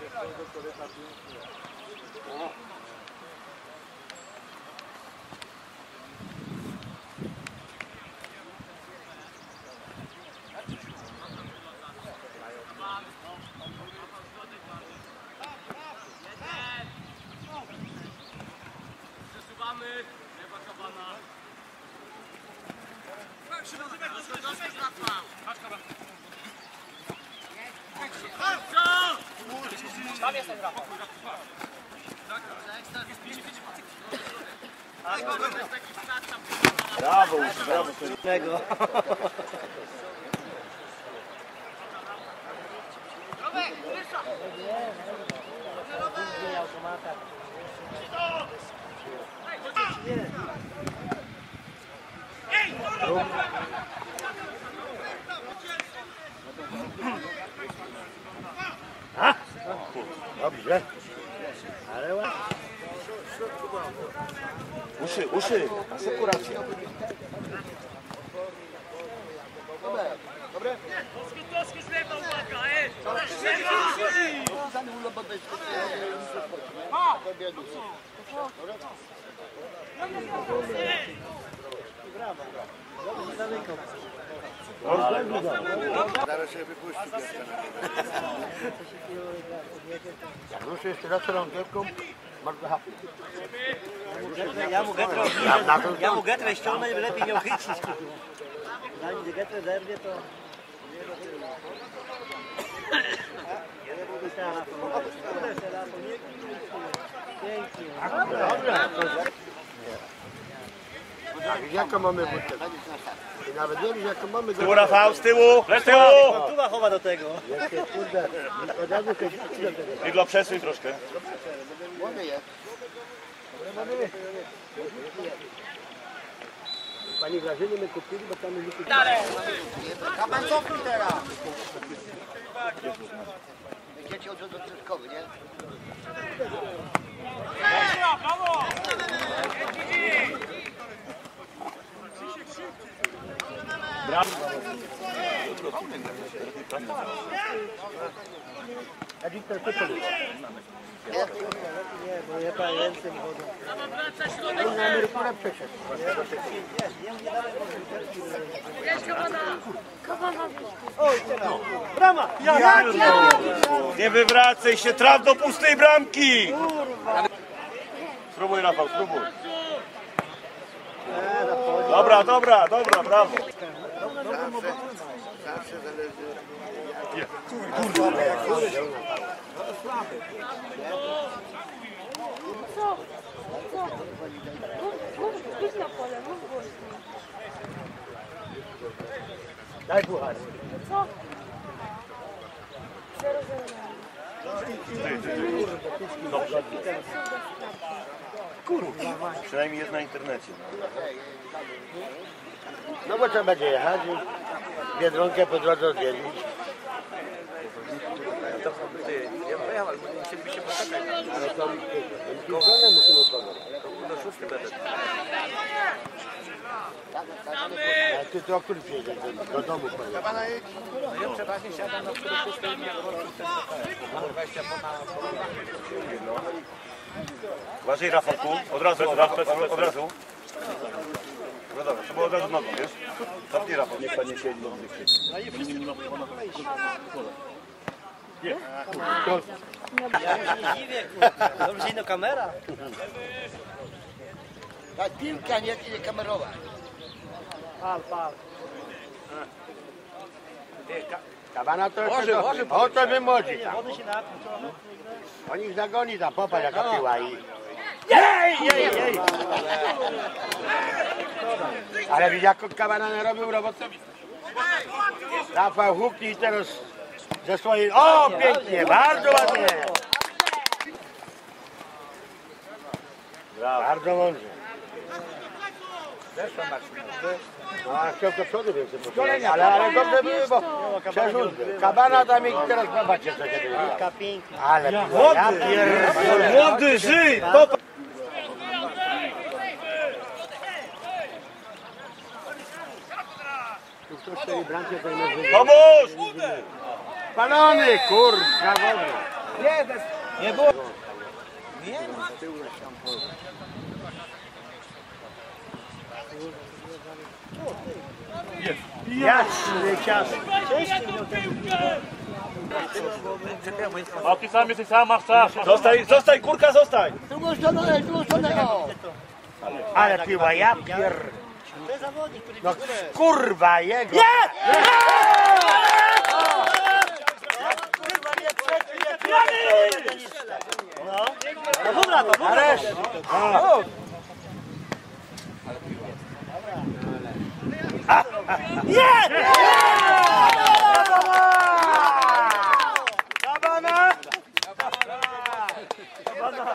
Tam jestem, Rafał. Brawo, brawo. Dobrze. Ale ładnie. Uszy, asekuracja. Dobre? Toski z lewa uwaga, Zaraz się wypuścił. Jak ruszy jeszcze raz rąkiewką, bardzo hapnie. Ja mu getrę ściągnę, by lepiej miał chycić. Zanim getrę zerwie, to... Jaką mamy butelkę? I nawet nie wiesz jaką mamy... Z tyłu, Rafał, z tyłu, z tyłu! Tuba chowa do tego. Jakie kurde, od razu się wróci do tego. Iglo, przesuń troszkę. Młody jest. Pani Grażyny my kupili, bo tam już... Kapan cofnij teraz! Wiecie, od odsetkowy, nie? brawo! Brawo. A dziś to tylko Nie, bo ja pającem chodzą. on na emeryturę przeszedł. Oj, teraz. Brama! Nie wywracaj się, traf do pustej bramki! Spróbuj, Rafał, spróbuj. Dobra, brawo. Zawsze zależy... Co? Idź na pole, mów głośno. Daj puchar. Co? 0-0. Kurwa, przynajmniej jest na internecie. No bo trzeba będzie jechać i Biedronkę po drodze odwiedzić. Ja pojechał, ale musielibyście poczekać. Ale to żonę musimy pogadać. Do 6 będę. A ty to o który przyjedziesz? Do domu pojedziesz. No ja przeważnie siadam na 6 i nie robię ten 20 po na... Uważaj, Rafałku, od razu. No dobra, to było od razu nogą, wiesz? Zapnij, Rafał, niech pan nie siedzi. Ja się nie dziwię, kurwa. Dobrze, ino kamera. Ta piłka nie kamerowa. Pal. Kawana to jeszcze o to wymodzi tam. Wody się napnie. On ich zagoni tam, popatrz jaka piła i... Jej! Ale widzisz jak Kawana narobił robotę? Rafał huknij teraz ze swojej... O, pięknie, bardzo ładnie. Bardzo mądrze. No, a chciał do przodu więcej poszedł. Ale dobrze były, bo przerzut. Kabana tam i teraz zobaczcie co się dzieje. Ale ja pierdolę. Młody, żyj! Tu ktoś tej bramkę zajmuje. Pomóż! Palony, kurwa, wody. Nie było. Jasny cias. A ty sam jesteś sama, chcesz. Zostań, kurka, zostań! Drugą stronę, o. Ale piła, ja pier... No kurwa jego! Nie! No dobra, to dobra. Nie! Kabana! Kabana!